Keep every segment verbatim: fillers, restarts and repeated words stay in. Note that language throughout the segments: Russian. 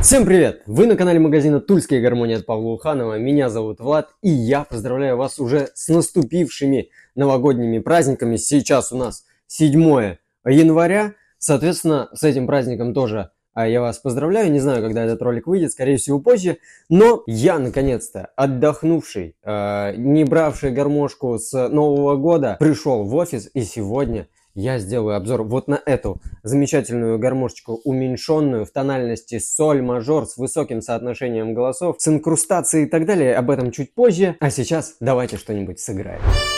Всем привет! Вы на канале магазина Тульские гармонии от Павла Уханова. Меня зовут Влад, и я поздравляю вас уже с наступившими новогодними праздниками. Сейчас у нас седьмое января. Соответственно, с этим праздником тоже я вас поздравляю. Не знаю, когда этот ролик выйдет, скорее всего позже. Но я, наконец-то, отдохнувший, не бравший гармошку с Нового года, пришел в офис, и сегодня я сделаю обзор вот на эту замечательную гармошечку, уменьшенную в тональности соль мажор с высоким соотношением голосов, с инкрустацией и так далее. Об этом чуть позже. А сейчас давайте что-нибудь сыграем.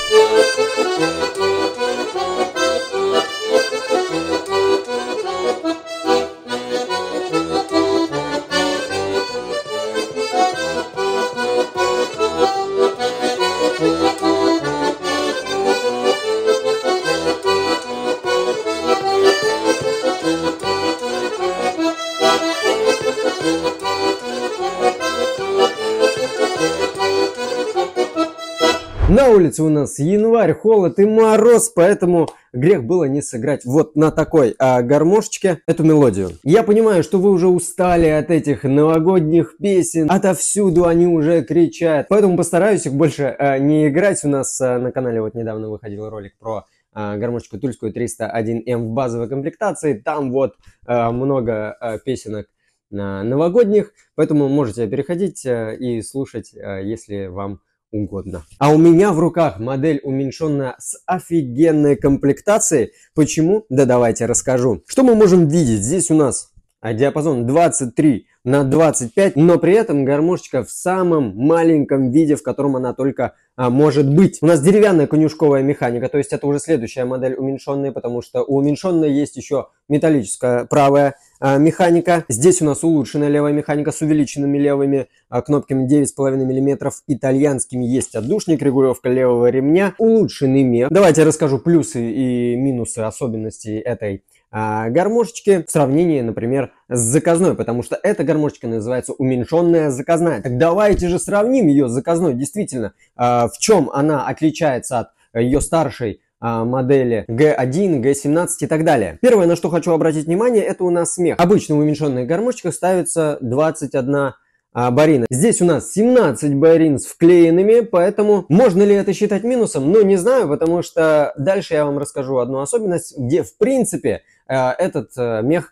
На улице у нас январь, холод и мороз, поэтому грех было не сыграть вот на такой а, гармошечке эту мелодию. Я понимаю, что вы уже устали от этих новогодних песен, отовсюду они уже кричат, поэтому постараюсь их больше а, не играть. У нас а, на канале вот недавно выходил ролик про а, гармошечку тульскую триста один эм в базовой комплектации. Там вот а, много а, песенок а, новогодних, поэтому можете переходить а, и слушать, а, если вам угодно. А у меня в руках модель уменьшенная с офигенной комплектацией. Почему? Да давайте расскажу. Что мы можем видеть? Здесь у нас диапазон двадцать три на двадцать пять, но при этом гармошечка в самом маленьком виде, в котором она только а, может быть. У нас деревянная конюшковая механика, то есть это уже следующая модель уменьшенной, потому что у уменьшенной есть еще металлическая правая а, механика. Здесь у нас улучшенная левая механика с увеличенными левыми а, кнопками девять с половиной миллиметров, итальянскими. Есть отдушник, регулировка левого ремня, улучшенный мех. Давайте я расскажу плюсы и минусы особенностей этой а, гармошечки в сравнении, например, с заказной, потому что эта гармошечка называется уменьшенная заказная. Так давайте же сравним ее с заказной. Действительно, а, в чем она отличается от ее старшей а, модели джи один, джи семнадцать и так далее. Первое, на что хочу обратить внимание, это у нас смех. Обычно в уменьшенных гармошечках ставится двадцать одна а, барина. Здесь у нас семнадцать барин с вклеенными, поэтому можно ли это считать минусом? Ну, не знаю, потому что дальше я вам расскажу одну особенность, где в принципе этот мех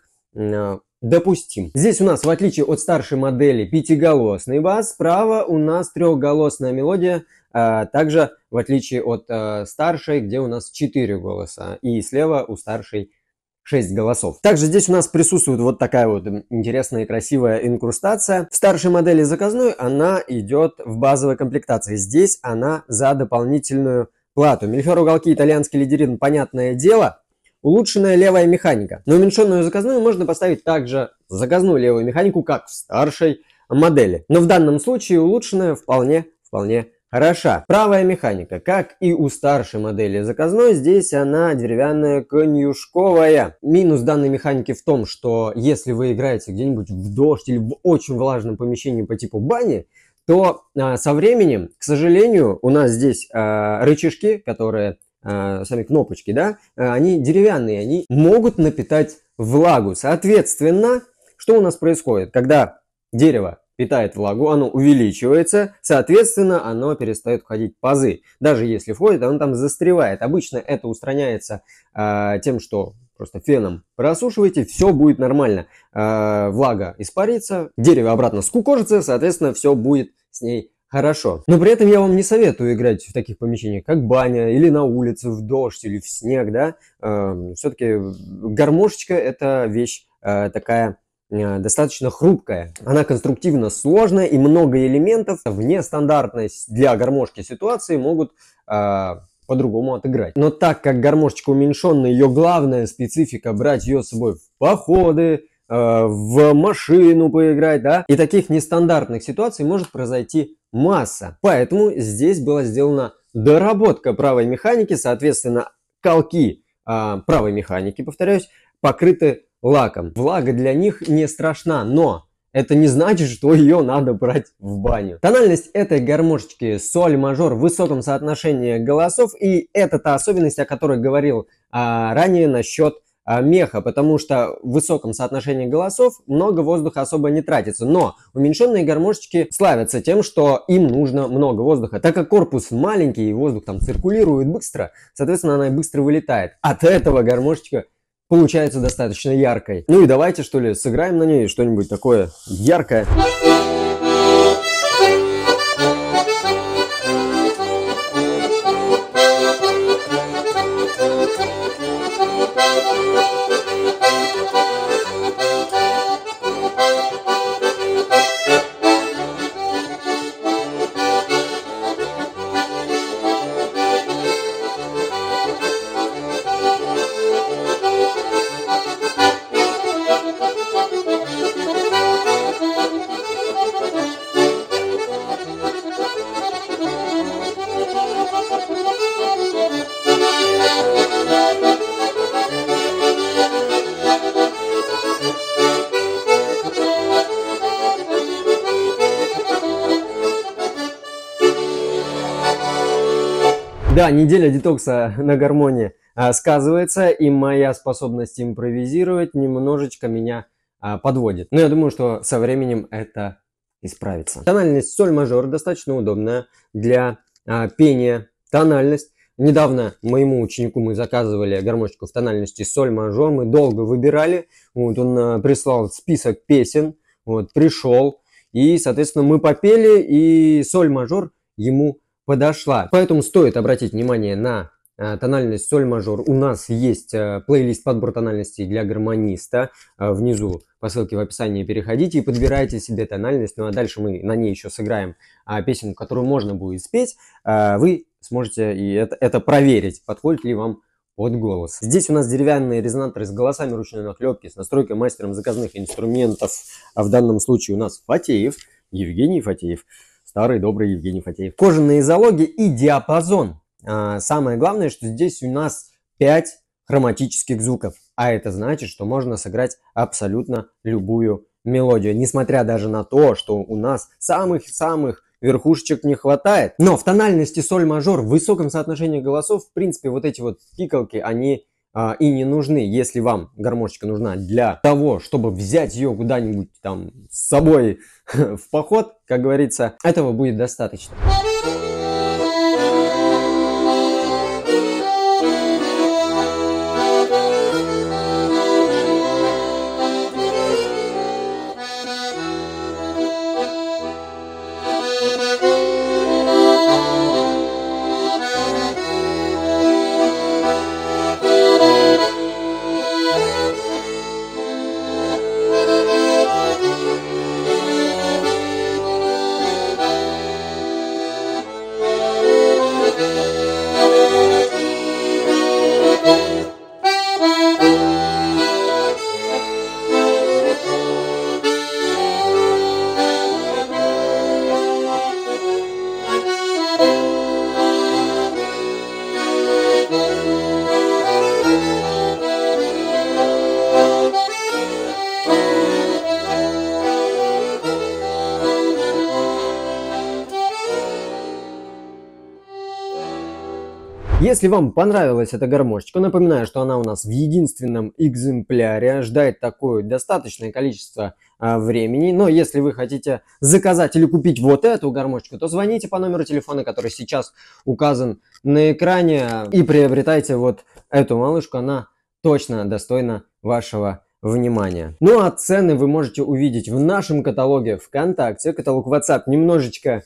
допустим. Здесь у нас, в отличие от старшей модели, пятиголосный бас, справа у нас трехголосная мелодия, также в отличие от старшей, где у нас четыре голоса, и слева у старшей шесть голосов. Также здесь у нас присутствует вот такая вот интересная и красивая инкрустация. В старшей модели заказной она идет в базовой комплектации. Здесь она за дополнительную плату. Мельхиор, уголки, итальянский лидерин, понятное дело. Улучшенная левая механика. На уменьшенную заказную можно поставить также заказную левую механику, как в старшей модели. Но в данном случае улучшенная вполне, вполне хороша. Правая механика, как и у старшей модели заказной, здесь она деревянная конюшковая. Минус данной механики в том, что если вы играете где-нибудь в дождь или в очень влажном помещении по типу бани, то а, со временем, к сожалению, у нас здесь а, рычажки, которые... сами кнопочки, да, они деревянные, они могут напитать влагу. Соответственно, что у нас происходит? Когда дерево питает влагу, оно увеличивается, соответственно, оно перестает входить в пазы. Даже если входит, оно там застревает. Обычно это устраняется э, тем, что просто феном просушиваете, все будет нормально. Э, влага испарится, дерево обратно скукожится, соответственно, все будет с ней хорошо. Но при этом я вам не советую играть в таких помещениях, как баня, или на улице, в дождь, или в снег, да. Э, все-таки гармошечка — это вещь э, такая э, достаточно хрупкая. Она конструктивно сложная, и много элементов в нестандартной для гармошки ситуации могут э, по-другому отыграть. Но так как гармошечка уменьшенная, ее главная специфика — брать ее с собой в походы, в машину поиграть, да, и таких нестандартных ситуаций может произойти масса. Поэтому здесь была сделана доработка правой механики, соответственно, колки а, правой механики, повторяюсь, покрыты лаком. Влага для них не страшна, но это не значит, что ее надо брать в баню. Тональность этой гармошечки соль мажор в высоком соотношении голосов, и это та особенность, о которой говорил а, ранее насчет а, меха, потому что в высоком соотношении голосов много воздуха особо не тратится. Но уменьшенные гармошечки славятся тем, что им нужно много воздуха. Так как корпус маленький и воздух там циркулирует быстро, соответственно, она быстро вылетает. От этого гармошечка получается достаточно яркой. Ну и давайте, что ли, сыграем на ней что-нибудь такое яркое. Да, неделя детокса на гармоне а, сказывается, и моя способность импровизировать немножечко меня а, подводит. Но я думаю, что со временем это исправится. Тональность соль мажор достаточно удобная для а, пения. Тональность. Недавно моему ученику мы заказывали гармошечку в тональности соль мажор. Мы долго выбирали. Вот он а, прислал список песен. Вот, пришел. И, соответственно, мы попели, и соль мажор ему подошла. Поэтому стоит обратить внимание на а, тональность соль мажор. У нас есть а, плейлист подбор тональностей для гармониста. А, внизу по ссылке в описании переходите и подбирайте себе тональность. Ну а дальше мы на ней еще сыграем а, песенку, которую можно будет спеть. А, вы сможете и это, это проверить, подходит ли вам под голос. Здесь у нас деревянные резонаторы с голосами ручной наклепки, с настройкой мастером заказных инструментов. А в данном случае у нас Фатеев, Евгений Фатеев. Старый добрый Евгений Фатеев. Кожаные залоги и диапазон. А, самое главное, что здесь у нас пять хроматических звуков. А это значит, что можно сыграть абсолютно любую мелодию. Несмотря даже на то, что у нас самых-самых верхушечек не хватает. Но в тональности соль мажор в высоком соотношении голосов, в принципе, вот эти вот пикалки, они а, и не нужны. Если вам гармошечка нужна для того, чтобы взять ее куда-нибудь там с собой в поход, как говорится, этого будет достаточно. Если вам понравилась эта гармошечка, напоминаю, что она у нас в единственном экземпляре, ждать такое достаточное количество а, времени. Но если вы хотите заказать или купить вот эту гармошечку, то звоните по номеру телефона, который сейчас указан на экране, и приобретайте вот эту малышку, она точно достойна вашего внимания. Ну а цены вы можете увидеть в нашем каталоге ВКонтакте. Каталог WhatsApp немножечко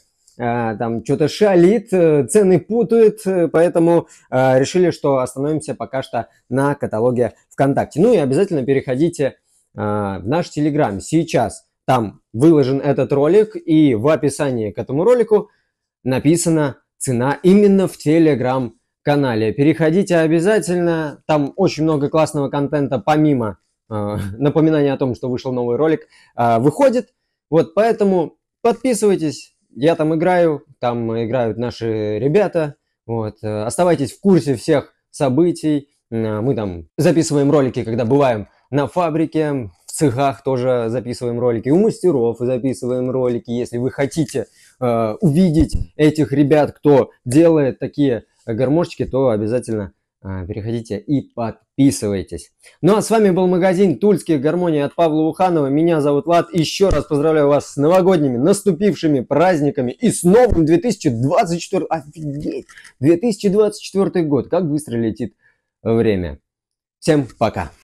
там что-то шалит, цены путают, поэтому э, решили, что остановимся пока что на каталоге ВКонтакте. Ну и обязательно переходите э, в наш Телеграм. Сейчас там выложен этот ролик, и в описании к этому ролику написана цена именно в Телеграм-канале. Переходите обязательно, там очень много классного контента, помимо э, напоминания о том, что вышел новый ролик, э, выходит. Вот поэтому подписывайтесь. Я там играю, там играют наши ребята. Вот. Оставайтесь в курсе всех событий. Мы там записываем ролики, когда бываем на фабрике, в цехах тоже записываем ролики, у мастеров записываем ролики. Если вы хотите э, увидеть этих ребят, кто делает такие гармошечки, то обязательно Переходите и подписывайтесь. Ну а с вами был магазин Тульских гармоний от Павла Уханова. Меня зовут Влад. Еще раз поздравляю вас с новогодними наступившими праздниками и с новым две тысячи двадцать четвёртым. Офигеть! две тысячи двадцать четвёртый год. Как быстро летит время. Всем пока!